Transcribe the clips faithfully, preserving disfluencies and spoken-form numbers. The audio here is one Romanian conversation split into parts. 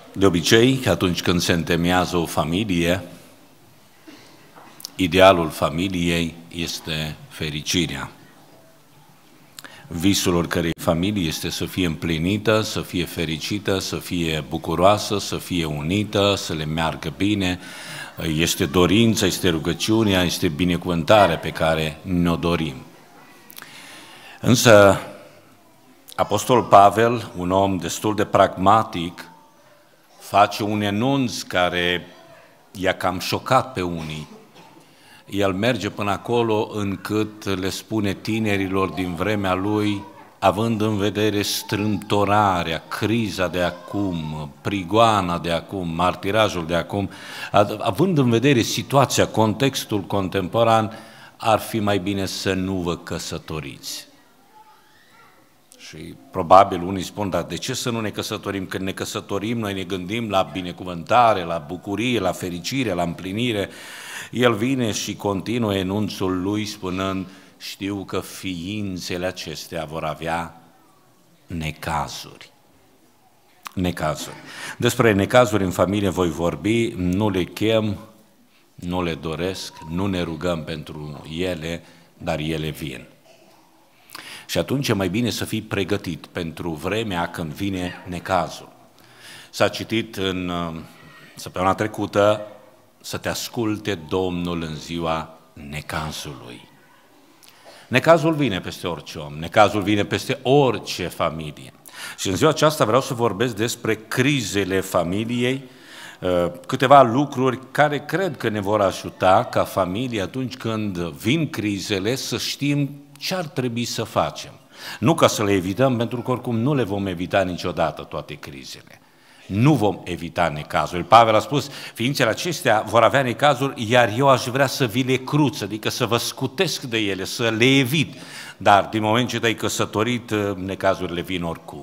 De obicei, atunci când se întemeiază o familie, idealul familiei este fericirea. Visul oricărei familii este să fie împlinită, să fie fericită, să fie bucuroasă, să fie unită, să le meargă bine. Este dorința, este rugăciunea, este binecuvântarea pe care ne-o dorim. Însă, Apostolul Pavel, un om destul de pragmatic, face un enunț care i-a cam șocat pe unii. El merge până acolo încât le spune tinerilor din vremea lui, având în vedere strâmtorarea, criza de acum, prigoana de acum, martirajul de acum, având în vedere situația, contextul contemporan, ar fi mai bine să nu vă căsătoriți. Și probabil unii spun, dar de ce să nu ne căsătorim? Când ne căsătorim, noi ne gândim la binecuvântare, la bucurie, la fericire, la împlinire. El vine și continuă enunțul lui spunând, știu că ființele acestea vor avea necazuri. Necazuri. Despre necazuri în familie voi vorbi, nu le chem, nu le doresc, nu ne rugăm pentru ele, dar ele vin. Și atunci e mai bine să fii pregătit pentru vremea când vine necazul. S-a citit în săptămâna trecută să te asculte Domnul în ziua necazului. Necazul vine peste orice om, necazul vine peste orice familie. Și în ziua aceasta vreau să vorbesc despre crizele familiei, câteva lucruri care cred că ne vor ajuta ca familie atunci când vin crizele să știm ce ar trebui să facem. Nu ca să le evităm, pentru că oricum nu le vom evita niciodată toate crizele. Nu vom evita necazuri. Pavel a spus, ființele acestea vor avea necazuri, iar eu aș vrea să vi le cruț, adică să vă scutesc de ele, să le evit. Dar din moment ce te-ai căsătorit, necazurile vin oricum.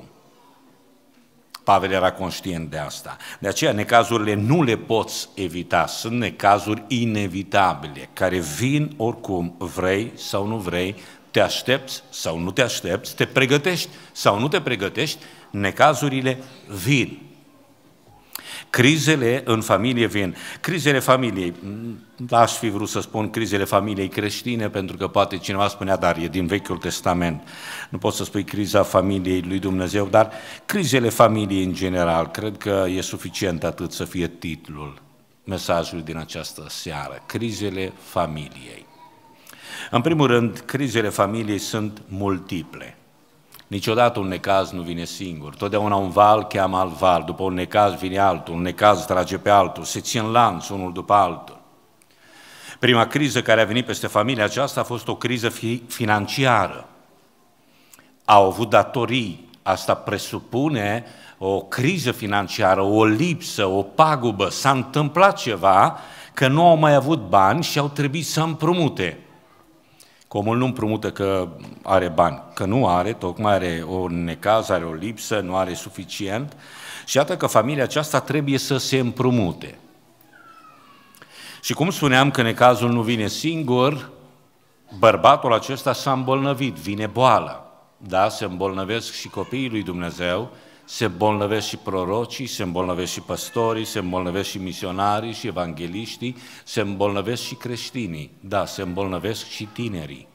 Pavel era conștient de asta. De aceea necazurile nu le poți evita, sunt necazuri inevitabile, care vin oricum, vrei sau nu vrei, te aștepți sau nu te aștepți, te pregătești sau nu te pregătești, necazurile vin. Crizele în familie vin. Crizele familiei, aș fi vrut să spun crizele familiei creștine, pentru că poate cineva spunea, dar e din Vechiul Testament. Nu poți să spui criza familiei lui Dumnezeu, dar crizele familiei în general, cred că e suficient atât să fie titlul mesajului din această seară. Crizele familiei. În primul rând, crizele familiei sunt multiple. Niciodată un necaz nu vine singur. Totdeauna un val cheamă alt val, după un necaz vine altul, un necaz trage pe altul, se țin lanț unul după altul. Prima criză care a venit peste familia aceasta a fost o criză fi- financiară. Au avut datorii, asta presupune o criză financiară, o lipsă, o pagubă. S-a întâmplat ceva că nu au mai avut bani și au trebuit să împrumute. Omul nu împrumută că are bani, că nu are, tocmai are o necaz, are o lipsă, nu are suficient și iată că familia aceasta trebuie să se împrumute. Și cum spuneam că necazul nu vine singur, bărbatul acesta s-a îmbolnăvit, vine boala, da, se îmbolnăvesc și copiii lui Dumnezeu, se îmbolnăvesc și prorocii, se îmbolnăvesc și păstorii, se îmbolnăvesc și misionarii și evangeliștii, se îmbolnăvesc și creștinii, da, se îmbolnăvesc și tinerii.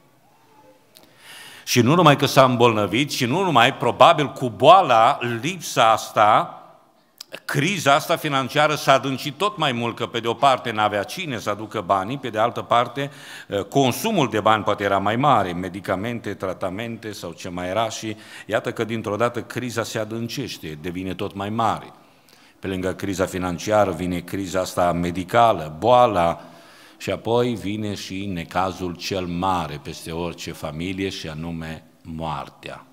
Și nu numai că s-a îmbolnăvit, și nu numai, probabil cu boala, lipsa asta, criza asta financiară s-a adâncit tot mai mult, că pe de o parte n-avea cine să aducă banii, pe de altă parte consumul de bani poate era mai mare, medicamente, tratamente sau ce mai era și iată că dintr-o dată criza se adâncește, devine tot mai mare. Pe lângă criza financiară vine criza asta medicală, boala și apoi vine și necazul cel mare peste orice familie și anume moartea.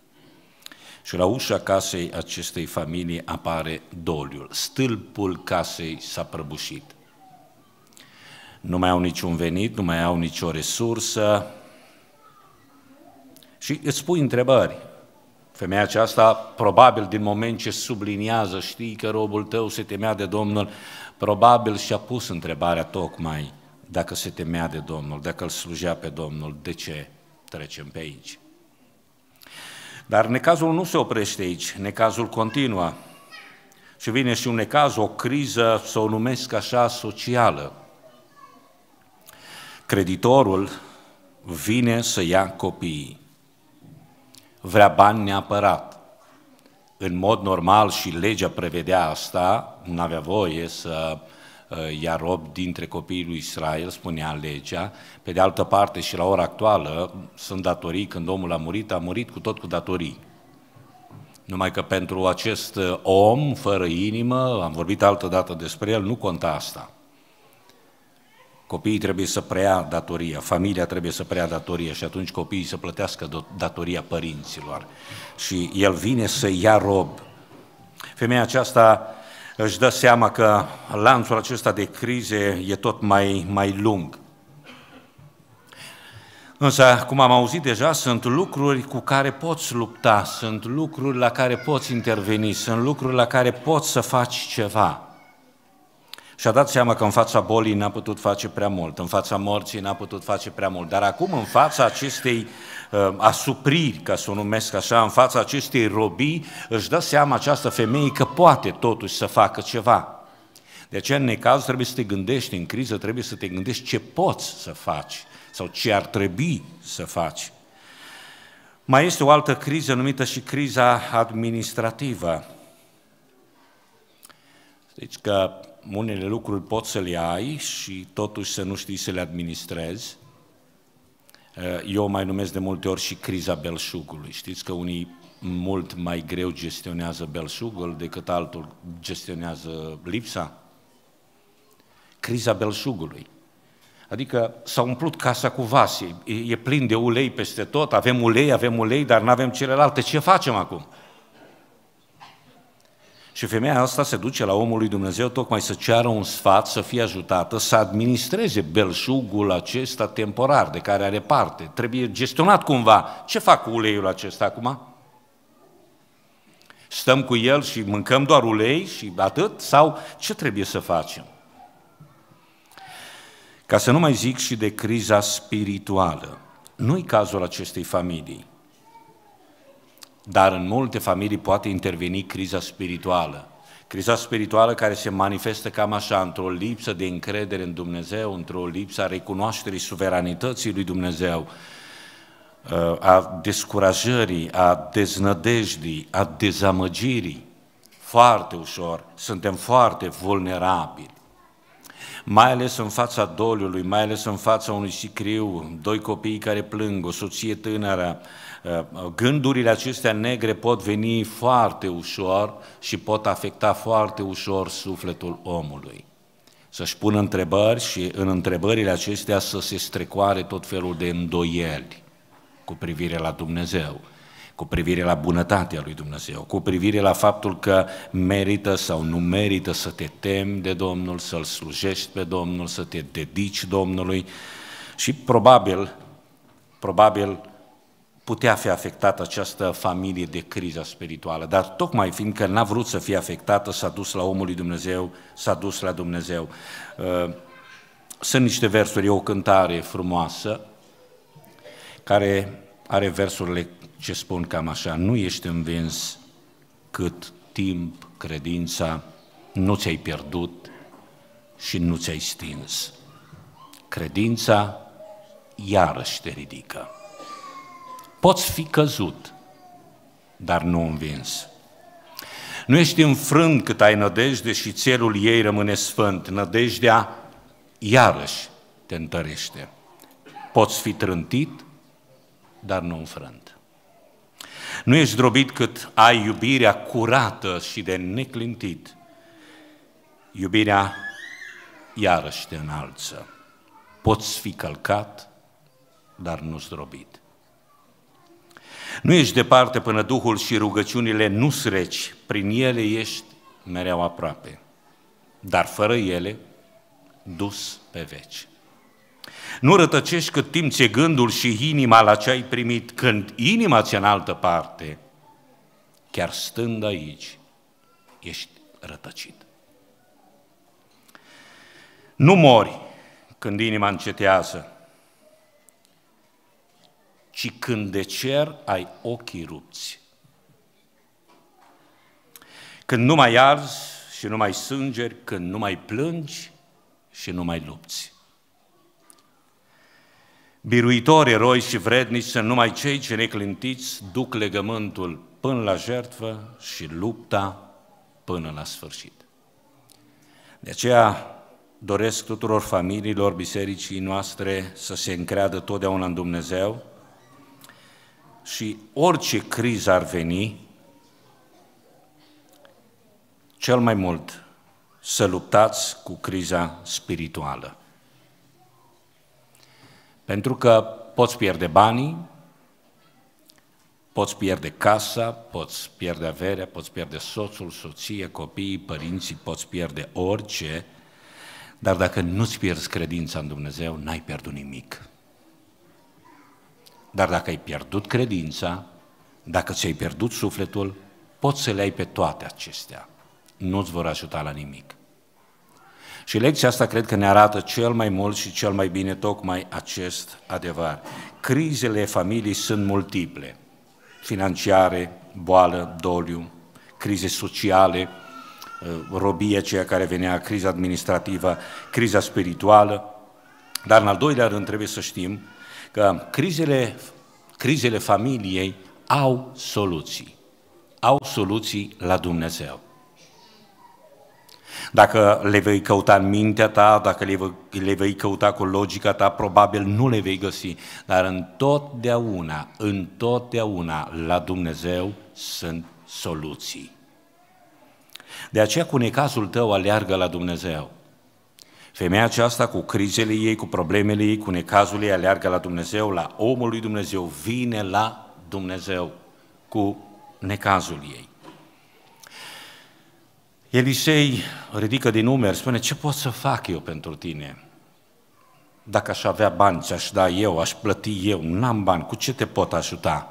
Și la ușa casei acestei familii apare doliul. Stâlpul casei s-a prăbușit. Nu mai au niciun venit, nu mai au nicio resursă. Și îți pui întrebări. Femeia aceasta, probabil din moment ce subliniază, știi că robul tău se temea de Domnul, probabil și-a pus întrebarea tocmai dacă se temea de Domnul, dacă îl slujea pe Domnul, de ce trecem pe aici? Dar necazul nu se oprește aici, necazul continuă. Și vine și un necaz, o criză, să o numesc așa, socială. Creditorul vine să ia copiii. Vrea bani neapărat. În mod normal și legea prevedea asta, nu avea voie să ia rob dintre copiii lui Israel, spunea legea. Pe de altă parte și la ora actuală sunt datorii, când omul a murit, a murit cu tot cu datorii. Numai că pentru acest om fără inimă, am vorbit altă dată despre el, nu conta asta. Copiii trebuie să preia datoria, familia trebuie să preia datoria și atunci copiii să plătească datoria părinților. Și el vine să ia rob. Femeia aceasta își dă seama că lanțul acesta de crize e tot mai, mai lung. Însă, cum am auzit deja, sunt lucruri cu care poți lupta, sunt lucruri la care poți interveni, sunt lucruri la care poți să faci ceva. Și-a dat seama că în fața bolii n-a putut face prea mult, în fața morții n-a putut face prea mult, dar acum în fața acestei uh, asupriri, ca să o numesc așa, în fața acestei robii, își dă seama această femeie că poate totuși să facă ceva. De aceea, în necaz, trebuie să te gândești, în criză trebuie să te gândești ce poți să faci sau ce ar trebui să faci. Mai este o altă criză numită și criza administrativă. Deci că unele lucruri poți să le ai și totuși să nu știi să le administrezi. Eu o mai numesc de multe ori și criza belșugului. Știți că unii mult mai greu gestionează belșugul decât altul gestionează lipsa? Criza belșugului. Adică s-a umplut casa cu vase, e plin de ulei peste tot, avem ulei, avem ulei, dar nu avem celelalte. Ce facem acum? Și femeia asta se duce la omul lui Dumnezeu tocmai să ceară un sfat, să fie ajutată, să administreze belșugul acesta temporar de care are parte. Trebuie gestionat cumva. Ce fac cu uleiul acesta acum? Stăm cu el și mâncăm doar ulei și atât? Sau ce trebuie să facem? Ca să nu mai zic și de criza spirituală. Nu-i cazul acestei familii. Dar în multe familii poate interveni criza spirituală. Criza spirituală care se manifestă cam așa, într-o lipsă de încredere în Dumnezeu, într-o lipsă a recunoașterii suveranității lui Dumnezeu, a descurajării, a deznădejdii, a dezamăgirii. Foarte ușor, suntem foarte vulnerabili. Mai ales în fața doliului, mai ales în fața unui sicriu, doi copii care plâng, o soție tânără, gândurile acestea negre pot veni foarte ușor și pot afecta foarte ușor sufletul omului. Să-și pună întrebări și în întrebările acestea să se strecoare tot felul de îndoieli cu privire la Dumnezeu, cu privire la bunătatea lui Dumnezeu, cu privire la faptul că merită sau nu merită să te temi de Domnul, să-L slujești pe Domnul, să te dedici Domnului și probabil, probabil putea fi afectată această familie de criză spirituală, dar tocmai fiindcă n-a vrut să fie afectată, s-a dus la omul lui Dumnezeu, s-a dus la Dumnezeu. Sunt niște versuri, e o cântare frumoasă, care are versurile ce spun cam așa: nu ești învins cât timp credința, nu ți-ai pierdut și nu ți-ai stins. Credința iarăși te ridică. Poți fi căzut, dar nu învins. Nu ești înfrânt cât ai nădejde și țelul ei rămâne sfânt. Nădejdea iarăși te întărește. Poți fi trântit, dar nu înfrânt. Nu ești drobit cât ai iubirea curată și de neclintit. Iubirea iarăși te înalță. Poți fi călcat, dar nu zdrobit. Nu ești departe până Duhul și rugăciunile nu-s reci, prin ele ești mereu aproape, dar fără ele dus pe veci. Nu rătăcești cât timp ți-e gândul și inima la ce ai primit, când inima ți-e în altă parte, chiar stând aici, ești rătăcit. Nu mori când inima încetează, ci când de cer ai ochii rupți. Când nu mai arzi și nu mai sângeri, când nu mai plângi și nu mai lupți. Biruitori, eroi și vrednici sunt numai cei ce neclintiți duc legământul până la jertfă și lupta până la sfârșit. De aceea doresc tuturor familiilor bisericii noastre să se încreadă totdeauna în Dumnezeu și orice criză ar veni, cel mai mult să luptați cu criza spirituală. Pentru că poți pierde banii, poți pierde casa, poți pierde averea, poți pierde soțul, soția, copiii, părinții, poți pierde orice, dar dacă nu-ți pierzi credința în Dumnezeu, n-ai pierdut nimic. Dar dacă ai pierdut credința, dacă ți-ai pierdut sufletul, poți să le ai pe toate acestea. Nu-ți vor ajuta la nimic. Și lecția asta cred că ne arată cel mai mult și cel mai bine tocmai acest adevăr. Crizele familiei sunt multiple. Financiare, boală, doliu, crize sociale, robie aceea care venea, criza administrativă, criza spirituală. Dar în al doilea rând trebuie să știm că crizele, crizele familiei au soluții. Au soluții la Dumnezeu. Dacă le vei căuta în mintea ta, dacă le vei, le vei căuta cu logica ta, probabil nu le vei găsi, dar întotdeauna, întotdeauna la Dumnezeu sunt soluții. De aceea cu necazul tău aleargă la Dumnezeu. Femeia aceasta cu crizele ei, cu problemele ei, cu necazul ei aleargă la Dumnezeu, la omul lui Dumnezeu, vine la Dumnezeu cu necazul ei. Elisei ridică din umeri, spune, ce pot să fac eu pentru tine? Dacă aș avea bani, ți-aș da eu, aș plăti eu, n-am bani, cu ce te pot ajuta?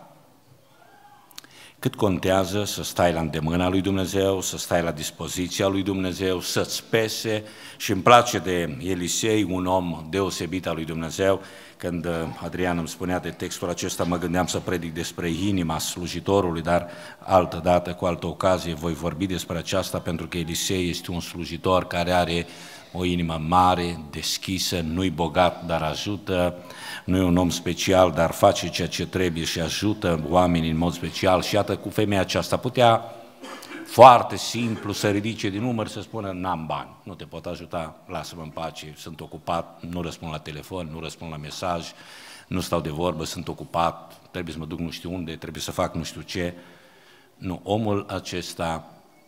Cât contează să stai la îndemâna lui Dumnezeu, să stai la dispoziția lui Dumnezeu, să-ți pese, și îmi place de Elisei, un om deosebit al lui Dumnezeu. Când Adrian îmi spunea de textul acesta, mă gândeam să predic despre inima slujitorului, dar altă dată, cu altă ocazie, voi vorbi despre aceasta, pentru că Elisei este un slujitor care are o inimă mare, deschisă, nu-i bogat, dar ajută, nu e un om special, dar face ceea ce trebuie și ajută oamenii în mod special. Și iată, cu femeia aceasta putea foarte simplu să ridice din număr, să spună, n-am bani, nu te pot ajuta, lasă-mă în pace, sunt ocupat, nu răspund la telefon, nu răspund la mesaj, nu stau de vorbă, sunt ocupat, trebuie să mă duc nu știu unde, trebuie să fac nu știu ce. Nu, omul acesta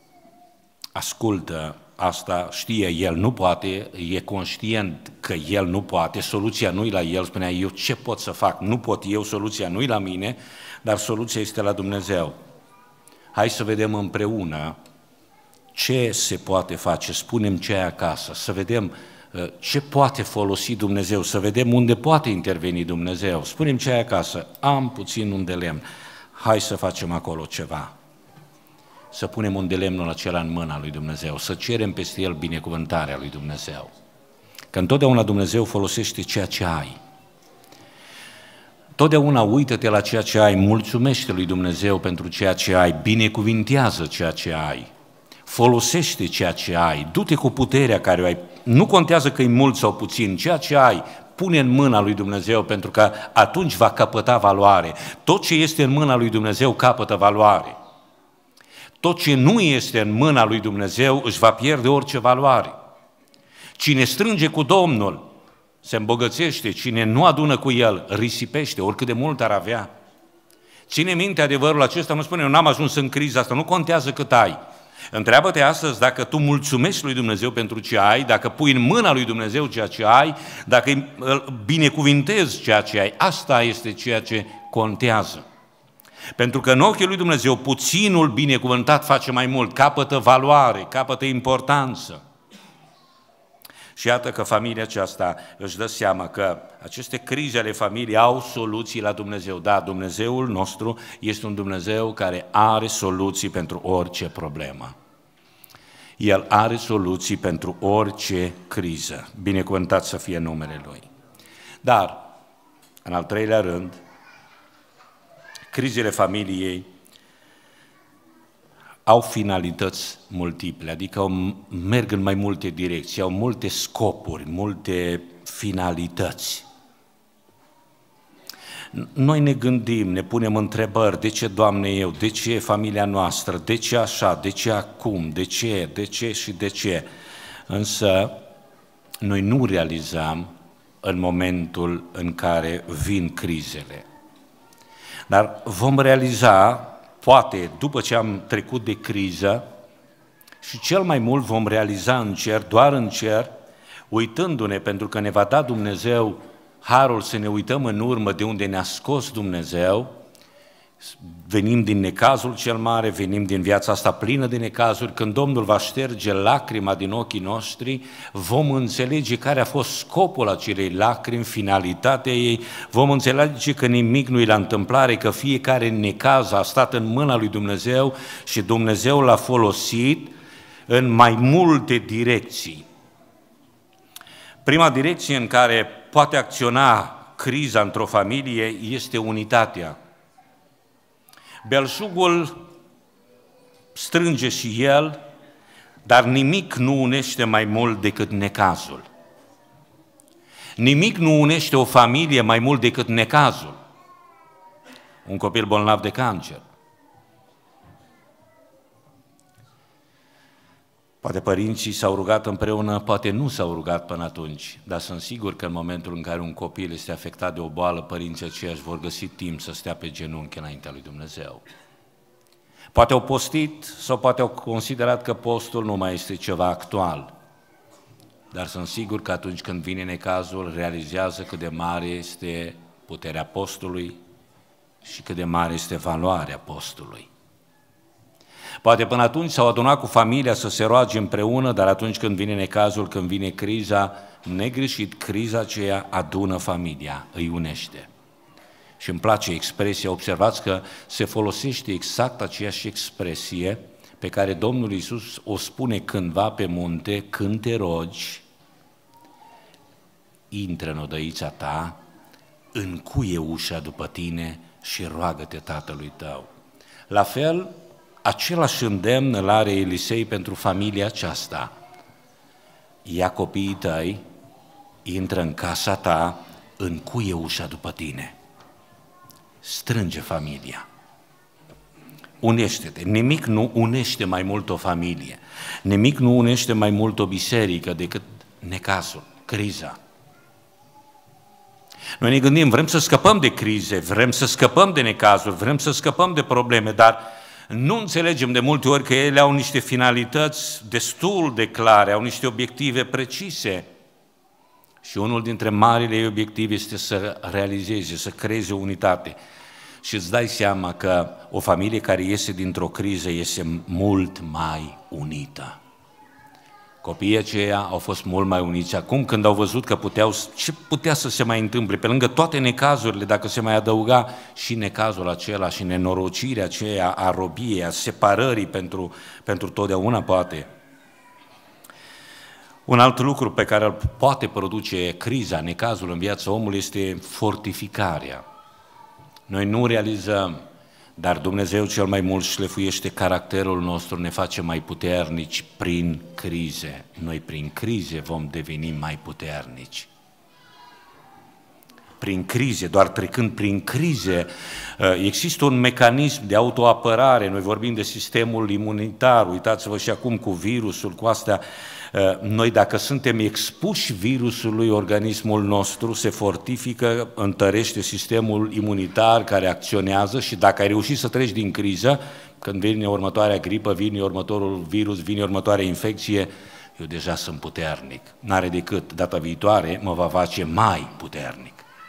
ascultă asta, știe, el nu poate, e conștient că el nu poate, soluția nu-i la el, spunea, eu ce pot să fac? Nu pot eu, soluția nu-i la mine, dar soluția este la Dumnezeu. Hai să vedem împreună ce se poate face, spunem ce ai acasă, să vedem ce poate folosi Dumnezeu, să vedem unde poate interveni Dumnezeu. Spunem ce ai acasă, am puțin un de lemn, hai să facem acolo ceva. Să punem un de lemnul acela în mâna lui Dumnezeu, să cerem peste el binecuvântarea lui Dumnezeu. Că întotdeauna Dumnezeu folosește ceea ce ai. Totdeauna uită-te la ceea ce ai, mulțumește lui Dumnezeu pentru ceea ce ai, binecuvintează ceea ce ai, folosește ceea ce ai, du-te cu puterea care o ai, nu contează că e mult sau puțin, ceea ce ai, pune în mâna lui Dumnezeu, pentru că atunci va capăta valoare. Tot ce este în mâna lui Dumnezeu capătă valoare. Tot ce nu este în mâna lui Dumnezeu își va pierde orice valoare. Cine strânge cu Domnul se îmbogățește, cine nu adună cu El risipește, oricât de mult ar avea. Ține minte adevărul acesta, nu spune, eu n-am ajuns în criza asta, nu contează cât ai. Întreabă-te astăzi dacă tu mulțumești lui Dumnezeu pentru ce ai, dacă pui în mâna lui Dumnezeu ceea ce ai, dacă îl binecuvintezi ceea ce ai. Asta este ceea ce contează. Pentru că în ochii lui Dumnezeu puținul binecuvântat face mai mult, capătă valoare, capătă importanță. Și iată că familia aceasta își dă seama că aceste crize ale familiei au soluții la Dumnezeu. Da, Dumnezeul nostru este un Dumnezeu care are soluții pentru orice problemă. El are soluții pentru orice criză. Binecuvântat să fie numele Lui. Dar, în al treilea rând, crizele familiei au finalități multiple, adică merg în mai multe direcții, au multe scopuri, multe finalități. Noi ne gândim, ne punem întrebări, de ce, Doamne, eu, de ce familia noastră, de ce așa, de ce acum, de ce, de ce și de ce. Însă noi nu realizăm în momentul în care vin crizele. Dar vom realiza, poate după ce am trecut de criză, și cel mai mult vom realiza în cer, doar în cer, uitându-ne, pentru că ne va da Dumnezeu harul să ne uităm în urmă de unde ne-a scos Dumnezeu, venim din necazul cel mare, venim din viața asta plină de necazuri, când Domnul va șterge lacrima din ochii noștri, vom înțelege care a fost scopul acelei lacrimi, finalitatea ei, vom înțelege că nimic nu-i la întâmplare, că fiecare necaz a stat în mâna lui Dumnezeu și Dumnezeu l-a folosit în mai multe direcții. Prima direcție în care poate acționa criza într-o familie este unitatea. Belșugul strânge și el, dar nimic nu unește mai mult decât necazul. Nimic nu unește o familie mai mult decât necazul. Un copil bolnav de cancer. Poate părinții s-au rugat împreună, poate nu s-au rugat până atunci, dar sunt sigur că în momentul în care un copil este afectat de o boală, părinții aceiași vor găsi timp să stea pe genunchi înaintea lui Dumnezeu. Poate au postit sau poate au considerat că postul nu mai este ceva actual, dar sunt sigur că atunci când vine necazul, realizează cât de mare este puterea postului și cât de mare este valoarea postului. Poate până atunci s-au adunat cu familia să se roage împreună, dar atunci când vine necazul, când vine criza, negreșit, criza aceea adună familia, îi unește. Și îmi place expresia, observați că se folosește exact aceeași expresie pe care Domnul Iisus o spune cândva pe munte, când te rogi, intră în odăița ta, încuie ușa după tine și roagă-te Tatălui tău. La fel, același îndemn îl are Elisei pentru familia aceasta. Ia copiii tăi, intră în casa ta, încuie ușa după tine. Strânge familia. Unește-te. Nimic nu unește mai mult o familie. Nimic nu unește mai mult o biserică decât necazul, criza. Noi ne gândim, vrem să scăpăm de crize, vrem să scăpăm de necazuri, vrem să scăpăm de probleme, dar nu înțelegem de multe ori că ele au niște finalități destul de clare, au niște obiective precise. Și unul dintre marile obiective este să realizeze, să creeze unitate. Și îți dai seama că o familie care iese dintr-o criză iese mult mai unită. Copiii aceia au fost mult mai uniți. Acum când au văzut că puteau, ce putea să se mai întâmple, pe lângă toate necazurile, dacă se mai adăuga și necazul acela și nenorocirea aceea a robiei, a separării pentru, pentru totdeauna poate. Un alt lucru pe care îl poate produce criza, necazul în viața omului este fortificarea. Noi nu realizăm, dar Dumnezeu cel mai mult șlefuiește caracterul nostru, ne face mai puternici prin crize. Noi prin crize vom deveni mai puternici. Prin crize, doar trecând prin crize, există un mecanism de autoapărare. Noi vorbim de sistemul imunitar, uitați-vă și acum cu virusul, cu astea. Noi dacă suntem expuși virusului, organismul nostru se fortifică, întărește sistemul imunitar care acționează și dacă ai reușit să treci din criză, când vine următoarea gripă, vine următorul virus, vine următoarea infecție, eu deja sunt puternic. N-are decât data viitoare mă va face mai puternic.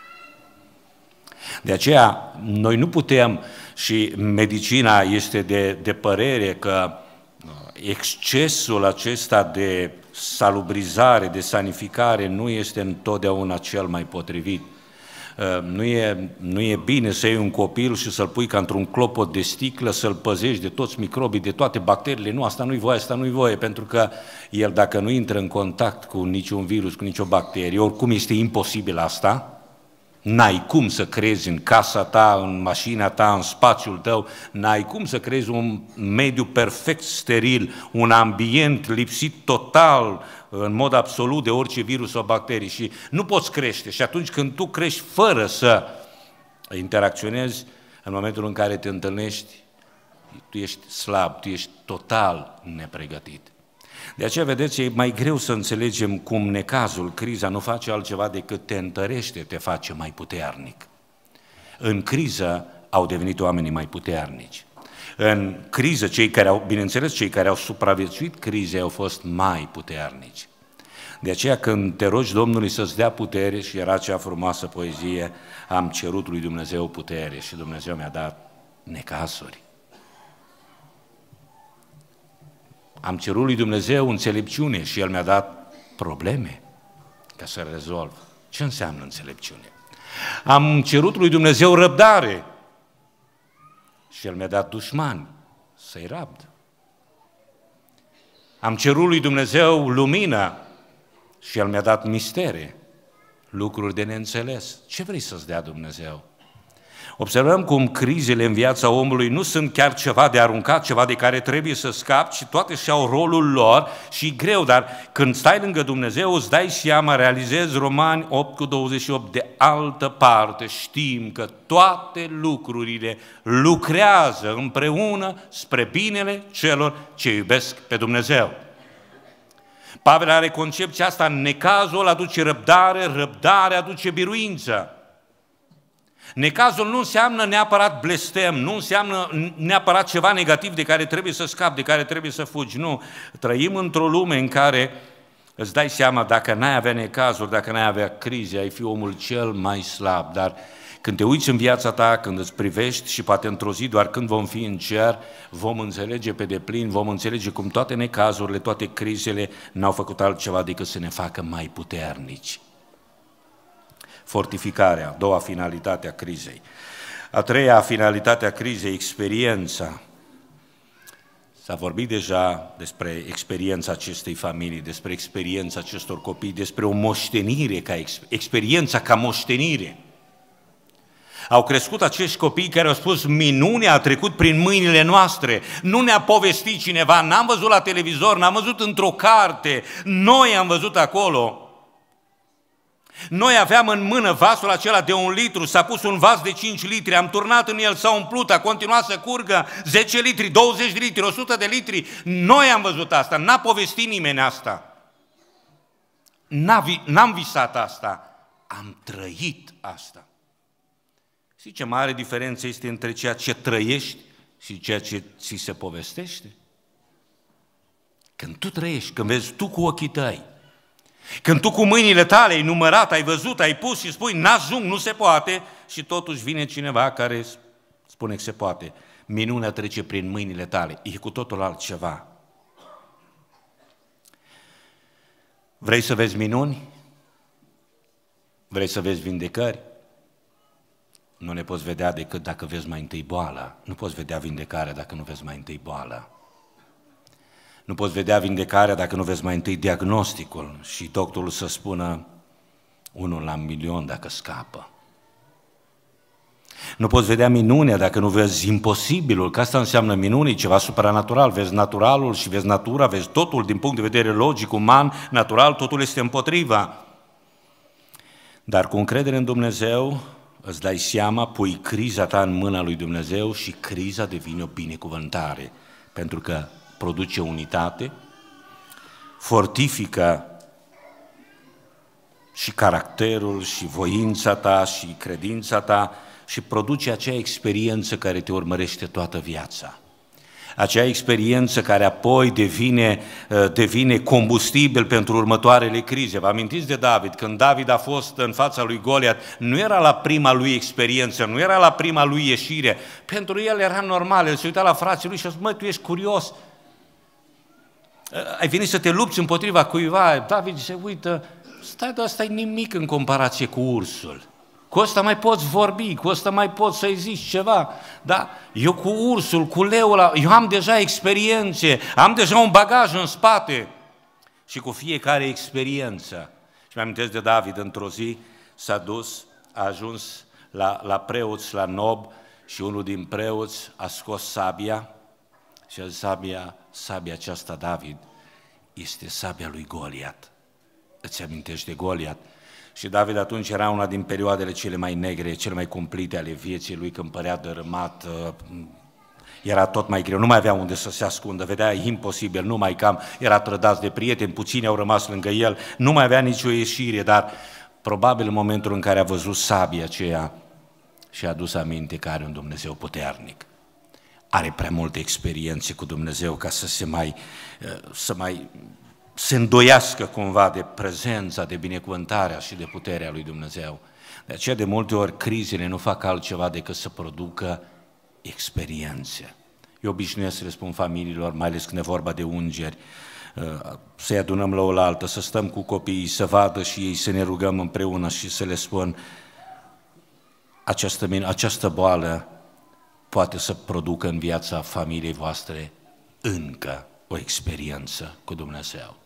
De aceea, noi nu putem, și medicina este de, de părere că excesul acesta de salubrizare, de sanificare nu este întotdeauna cel mai potrivit. Nu e, nu e bine să iei un copil și să-l pui ca într-un clopot de sticlă, să-l păzești de toți microbii, de toate bacteriile. Nu, asta nu-i voie, asta nu-i voie, pentru că el dacă nu intră în contact cu niciun virus, cu nicio bacterie, oricum este imposibil asta, N-ai cum să crezi în casa ta, în mașina ta, în spațiul tău, n-ai cum să crezi un mediu perfect steril, un ambient lipsit total, în mod absolut, de orice virus sau bacterii și nu poți crește. Și atunci când tu crești fără să interacționezi, în momentul în care te întâlnești, tu ești slab, tu ești total nepregătit. De aceea, vedeți, e mai greu să înțelegem cum necazul, criza, nu face altceva decât te întărește, te face mai puternic. În criză au devenit oamenii mai puternici. În criză, cei care au, bineînțeles, cei care au supraviețuit crizei au fost mai puternici. De aceea, când te rogi Domnului să-ți dea putere, și era acea frumoasă poezie, am cerut lui Dumnezeu putere și Dumnezeu mi-a dat necazuri. Am cerut lui Dumnezeu înțelepciune și El mi-a dat probleme ca să rezolv. Ce înseamnă înțelepciune? Am cerut lui Dumnezeu răbdare și El mi-a dat dușmani să-i rabd. Am cerut lui Dumnezeu lumină și El mi-a dat mistere, lucruri de neînțeles. Ce vrei să-ți dea Dumnezeu? Observăm cum crizele în viața omului nu sunt chiar ceva de aruncat, ceva de care trebuie să scapi, și toate și-au rolul lor și e greu, dar când stai lângă Dumnezeu îți dai seama, realizezi Romani opt cu douăzeci și opt, de altă parte știm că toate lucrurile lucrează împreună spre binele celor ce iubesc pe Dumnezeu. Pavel are concepția asta, necazul aduce răbdare, răbdare aduce biruință. Necazul nu înseamnă neapărat blestem, nu înseamnă neapărat ceva negativ de care trebuie să scapi, de care trebuie să fugi. Nu, trăim într-o lume în care îți dai seama, dacă n-ai avea necazuri, dacă n-ai avea crize, ai fi omul cel mai slab. Dar când te uiți în viața ta, când îți privești și poate într-o zi, doar când vom fi în cer, vom înțelege pe deplin, vom înțelege cum toate necazurile, toate crizele n-au făcut altceva decât să ne facă mai puternici. Fortificarea, a doua finalitate a crizei. A treia finalitate a crizei, experiența. S-a vorbit deja despre experiența acestei familii, despre experiența acestor copii, despre o moștenire, ca experiența ca moștenire. Au crescut acești copii care au spus, minunea a trecut prin mâinile noastre, nu ne-a povestit cineva, n-am văzut la televizor, n-am văzut într-o carte, noi am văzut acolo. Noi aveam în mână vasul acela de un litru, s-a pus un vas de cinci litri, am turnat în el, s-a umplut, a continuat să curgă zece litri, douăzeci de litri, o sută de litri. Noi am văzut asta, n-a povestit nimeni asta. N-am visat asta, am trăit asta. Știi ce mare diferență este între ceea ce trăiești și ceea ce ți se povestește? Când tu trăiești, când vezi tu cu ochii tăi, când tu cu mâinile tale ai numărat, ai văzut, ai pus și spui, n-ajung, nu se poate, și totuși vine cineva care spune că se poate. Minunea trece prin mâinile tale, e cu totul altceva. Vrei să vezi minuni? Vrei să vezi vindecări? Nu le poți vedea decât dacă vezi mai întâi boala. Nu poți vedea vindecarea dacă nu vezi mai întâi boala. Nu poți vedea vindecarea dacă nu vezi mai întâi diagnosticul și doctorul să spună unul la milion dacă scapă. Nu poți vedea minunea dacă nu vezi imposibilul, că asta înseamnă minune, ceva supranatural. Vezi naturalul și vezi natura, vezi totul din punct de vedere logic, uman, natural, totul este împotriva. Dar cu încredere în Dumnezeu îți dai seama, pui criza ta în mâna lui Dumnezeu și criza devine o binecuvântare, pentru că produce unitate, fortifică și caracterul, și voința ta, și credința ta, și produce acea experiență care te urmărește toată viața. Acea experiență care apoi devine, devine combustibil pentru următoarele crize. Vă amintiți de David? Când David a fost în fața lui Goliat, nu era la prima lui experiență, nu era la prima lui ieșire. Pentru el era normal, el se uita la frații lui și a spus, măi, tu ești curios. Ai venit să te lupți împotriva cuiva. David se uită, stai, dar asta e nimic în comparație cu ursul. Cu ăsta mai poți vorbi, cu ăsta mai poți să-i zici ceva, dar eu cu ursul, cu leul, eu am deja experiențe, am deja un bagaj în spate. Și cu fiecare experiență, și mi-am amintesc de David, într-o zi s-a dus, a ajuns la, la preoți, la Nob, și unul din preoți a scos sabia și a zis, sabia, sabia aceasta, David, este sabia lui Goliat. Îți amintești de Goliat? Și David atunci era una din perioadele cele mai negre, cele mai cumplite ale vieții lui, când părea dărâmat, era tot mai greu, nu mai avea unde să se ascundă, vedea imposibil, nu mai cam, era trădat de prieteni, puțini au rămas lângă el, nu mai avea nicio ieșire, dar probabil în momentul în care a văzut sabia aceea și a adus aminte că are un Dumnezeu puternic. Are prea multe experiențe cu Dumnezeu ca să se mai, să mai se îndoiască cumva de prezența, de binecuvântarea și de puterea lui Dumnezeu. De aceea de multe ori crizele nu fac altceva decât să producă experiențe. Eu obișnuiesc să le spun familiilor, mai ales când e vorba de ungeri, să-i adunăm la oaltă, să stăm cu copiii, să vadă și ei, să ne rugăm împreună și să le spun, această, această boală poate să producă în viața familiei voastre încă o experiență cu Dumnezeu.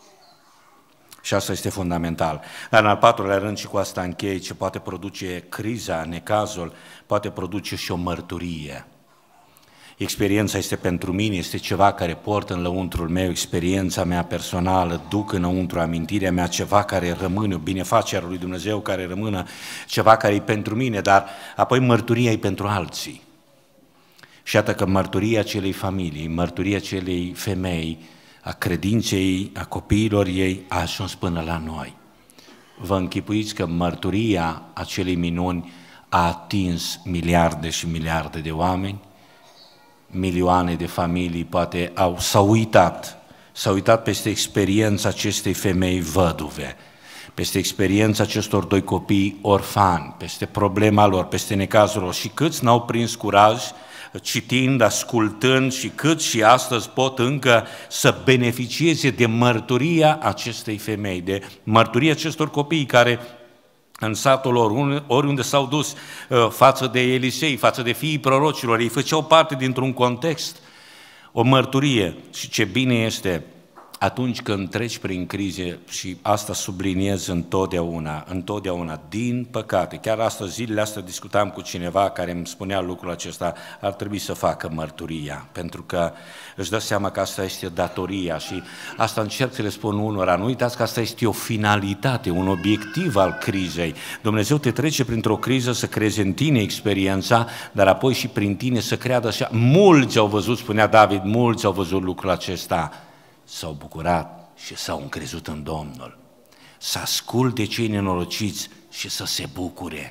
Și asta este fundamental. Dar în al patrulea rând, și cu asta închei, ce poate produce criza, necazul, poate produce și o mărturie. Experiența este pentru mine, este ceva care port în lăuntrul meu, experiența mea personală, duc înăuntru amintirea mea, ceva care rămâne, o binefacere lui Dumnezeu care rămână, ceva care e pentru mine, dar apoi mărturia e pentru alții. Și iată că mărturia acelei familii, mărturia acelei femei, a credinței, a copiilor ei, a ajuns până la noi. Vă închipuiți că mărturia acelei minuni a atins miliarde și miliarde de oameni? Milioane de familii poate au, s-au uitat, s-au uitat peste experiența acestei femei văduve, peste experiența acestor doi copii orfani, peste problema lor, peste necazul lor, și câți n-au prins curaj citind, ascultând, și cât și astăzi pot încă să beneficieze de mărturia acestei femei, de mărturia acestor copii care în satul lor, oriunde s-au dus față de Elisei, față de fiii prorocilor, ei făceau parte dintr-un context, o mărturie. Și ce bine este atunci când treci prin crize, și asta subliniez întotdeauna, întotdeauna, din păcate, chiar astăzi, zilele astea discutam cu cineva care îmi spunea lucrul acesta, ar trebui să facă mărturia, pentru că își dă seama că asta este datoria și asta încerc să le spun unora, nu uitați că asta este o finalitate, un obiectiv al crizei. Dumnezeu te trece printr-o criză să creeze în tine experiența, dar apoi și prin tine să creadă așa. Mulți au văzut, spunea David, mulți au văzut lucrul acesta, s-au bucurat și s-au încrezut în Domnul. Să asculte cei nenorociți și să se bucure.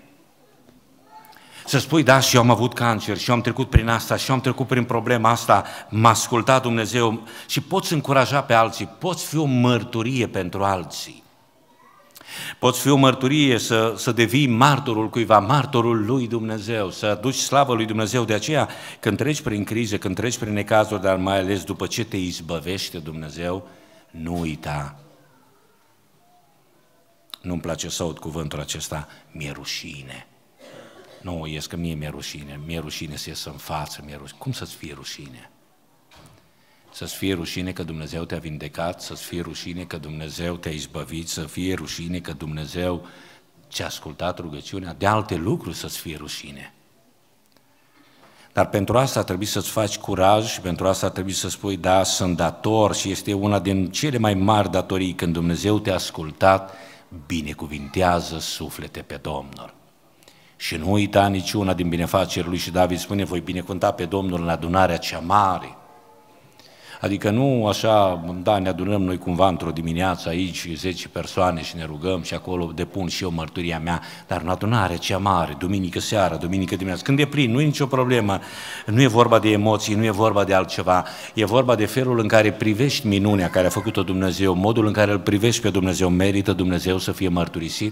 Să spui, da, și eu am avut cancer, și eu am trecut prin asta, și eu am trecut prin problema asta, m-a ascultat Dumnezeu, și poți încuraja pe alții, poți fi o mărturie pentru alții. Poți fi o mărturie să, să devii martorul cuiva, martorul lui Dumnezeu, să aduci slavă lui Dumnezeu. De aceea, când treci prin crize, când treci prin necazuri, dar mai ales după ce te izbăvește Dumnezeu, nu uita. Nu-mi place să aud cuvântul acesta, mi-e rușine. Nu, ies că mie mi-e rușine, mi-e rușine să ies în față, mi-e rușine. Cum să-ți fie rușine? Să-ți fie rușine că Dumnezeu te-a vindecat, să-ți fie rușine că Dumnezeu te-a izbăvit, să fie rușine că Dumnezeu ți-a ascultat rugăciunea, de alte lucruri să-ți fie rușine. Dar pentru asta trebuie să-ți faci curaj și pentru asta trebuie să spui, da, sunt dator, și este una din cele mai mari datorii, când Dumnezeu te-a ascultat, binecuvintează suflete pe Domnul. Și nu uita niciuna din binefacerile lui, și David spune, voi binecuvânta pe Domnul în adunarea cea mare. Adică nu așa, da, ne adunăm noi cumva într-o dimineață aici, zece persoane, și ne rugăm și acolo depun și eu mărturia mea, dar în adunarea cea mare, duminică seara, duminică dimineață, când e plin, nu e nicio problemă, nu e vorba de emoții, nu e vorba de altceva, e vorba de felul în care privești minunea care a făcut-o Dumnezeu, modul în care îl privești pe Dumnezeu, merită Dumnezeu să fie mărturisit?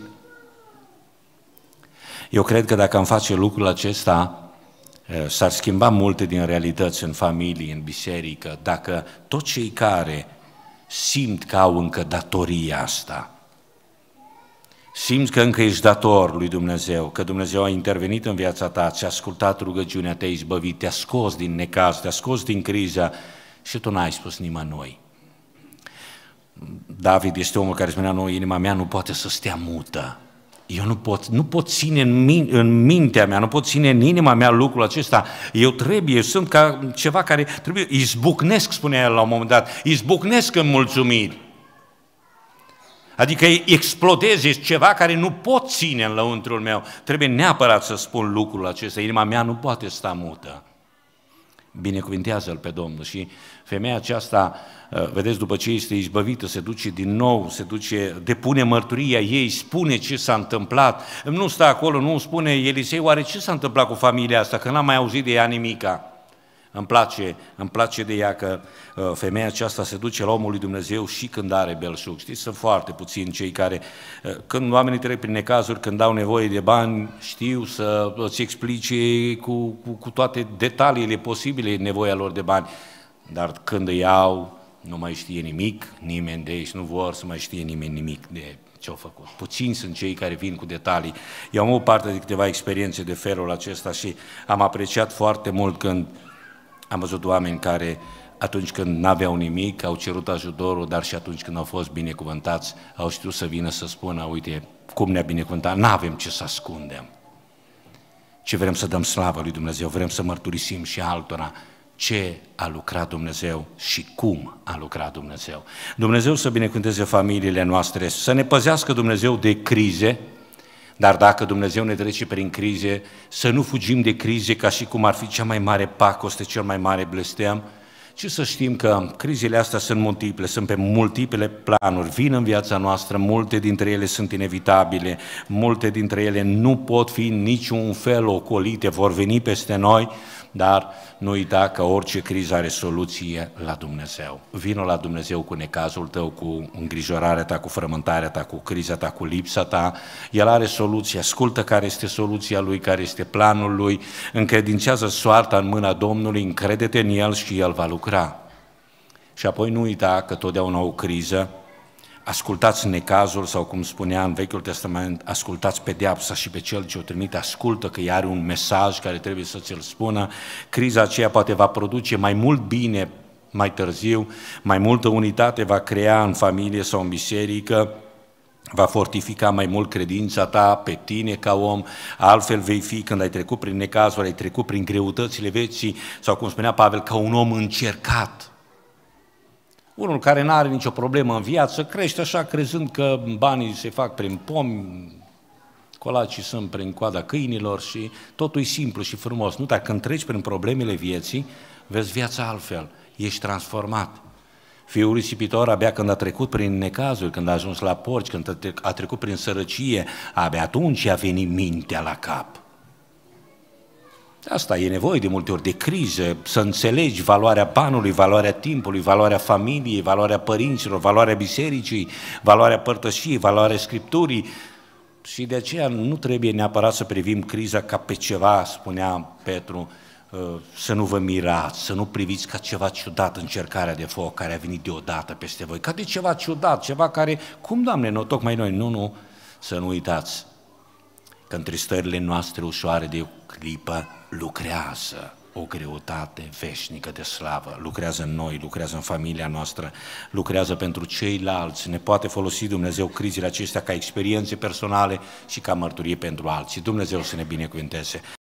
Eu cred că dacă am face lucrul acesta, s-ar schimba multe din realități în familie, în biserică, dacă toți cei care simt că au încă datoria asta, simți că încă ești dator lui Dumnezeu, că Dumnezeu a intervenit în viața ta, ți-a ascultat rugăciunea, te-a izbăvit, te-a scos din necaz, te-a scos din criză și tu n-ai spus nimănui. David este omul care spunea, nu, inima mea nu poate să stea mută. Eu nu pot, nu pot ține în, min, în mintea mea, nu pot ține în inima mea lucrul acesta. Eu trebuie, eu sunt ca ceva care trebuie, izbucnesc, spunea el la un moment dat, izbucnesc în mulțumiri. Adică explodeze ceva care nu pot ține în lăuntrul meu. Trebuie neapărat să spun lucrul acesta, inima mea nu poate sta mută. Binecuvintează-L pe Domnul. Și femeia aceasta, vedeți, după ce este izbăvită, se duce din nou, se duce, depune mărturia ei, spune ce s-a întâmplat. Nu stă acolo, nu spune Elisei, oare ce s-a întâmplat cu familia asta, că n-am mai auzit de ea nimica. Îmi place, îmi place de ea că uh, femeia aceasta se duce la omul lui Dumnezeu și când are belșug. Știți, sunt foarte puțini cei care, uh, când oamenii trec prin necazuri, când au nevoie de bani, știu să îți explice cu, cu, cu toate detaliile posibile nevoia lor de bani. Dar când îi au, nu mai știe nimic, nimeni de aici nu vor să mai știe nimeni nimic de ce-au făcut. Puțini sunt cei care vin cu detalii. Eu am avut parte de câteva experiențe de felul acesta și am apreciat foarte mult când am văzut oameni care atunci când n-aveau nimic, au cerut ajutorul, dar și atunci când au fost binecuvântați, au știut să vină să spună, uite, cum ne-a binecuvântat, n-avem ce să ascundem. Ce vrem să dăm slavă lui Dumnezeu, vrem să mărturisim și altora ce a lucrat Dumnezeu și cum a lucrat Dumnezeu. Dumnezeu să binecuvânteze familiile noastre, să ne păzească Dumnezeu de crize, dar dacă Dumnezeu ne trece prin crize, să nu fugim de crize ca și cum ar fi cea mai mare pacoste, cel mai mare blestem, ci să știm că crizele astea sunt multiple, sunt pe multiple planuri, vin în viața noastră, multe dintre ele sunt inevitabile, multe dintre ele nu pot fi în niciun fel ocolite, vor veni peste noi, dar nu uita că orice criză are soluție la Dumnezeu. Vino la Dumnezeu cu necazul tău, cu îngrijorarea ta, cu frământarea ta, cu criza ta, cu lipsa ta. El are soluție, ascultă care este soluția Lui, care este planul Lui, încredințează soarta în mâna Domnului, încrede-te în El și El va lucra. Și apoi nu uita că totdeauna o criză, ascultați necazul sau cum spunea în Vechiul Testament, ascultați pedeapsa și pe cel ce o trimite, ascultă că ea are un mesaj care trebuie să ți-l spună. Criza aceea poate va produce mai mult bine mai târziu, mai multă unitate va crea în familie sau în biserică, va fortifica mai mult credința ta pe tine ca om, altfel vei fi când ai trecut prin necazuri, ai trecut prin greutățile vieții sau cum spunea Pavel, ca un om încercat. Unul care nu are nicio problemă în viață crește așa crezând că banii se fac prin pomi, colacii sunt prin coada câinilor și totul e simplu și frumos. Nu, dar când treci prin problemele vieții, vezi viața altfel, ești transformat. Fiul risipitor abia când a trecut prin necazuri, când a ajuns la porci, când a trecut prin sărăcie, abia atunci a venit mintea la cap. Asta e nevoie de multe ori de crize, să înțelegi valoarea banului, valoarea timpului, valoarea familiei, valoarea părinților, valoarea bisericii, valoarea părtășiei, valoarea Scripturii. Și de aceea nu trebuie neapărat să privim criza ca pe ceva, spunea Petru, să nu vă mirați, să nu priviți ca ceva ciudat încercarea de foc care a venit deodată peste voi, ca de ceva ciudat, ceva care, cum Doamne, nu, tocmai noi, nu, nu, să nu uitați că între stările noastre ușoare de o clipă lucrează o greutate veșnică de slavă, lucrează în noi, lucrează în familia noastră, lucrează pentru ceilalți, ne poate folosi Dumnezeu crizele acestea ca experiențe personale și ca mărturie pentru alții. Dumnezeu să ne binecuvânteze.